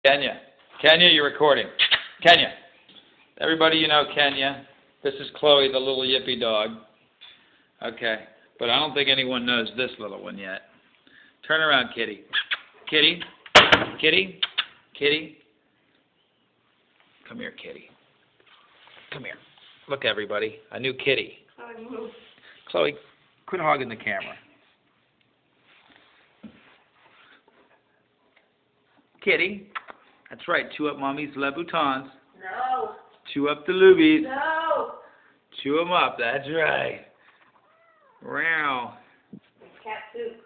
Kenya. Kenya, you're recording. Kenya. Everybody you know Kenya. This is Chloe, the little yippy dog. Okay. But I don't think anyone knows this little one yet. Turn around, kitty. Kitty. Kitty. Kitty. Come here, kitty. Come here. Look, everybody. A new kitty. Chloe, quit hogging the camera. Kitty. That's right. Chew up mommy's Louboutins. No. Chew up the Lubies. No. Chew them up. That's right. Wow. It's cat soup.